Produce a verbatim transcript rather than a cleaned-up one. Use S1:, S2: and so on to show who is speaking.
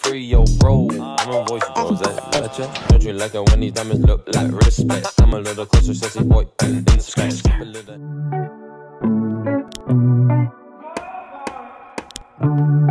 S1: free your bro. I'm a voice, bro. Is that gotcha? Don't you like it when these diamonds look like respect? I'm a little closer, sexy boy, and inspect. Skip a little.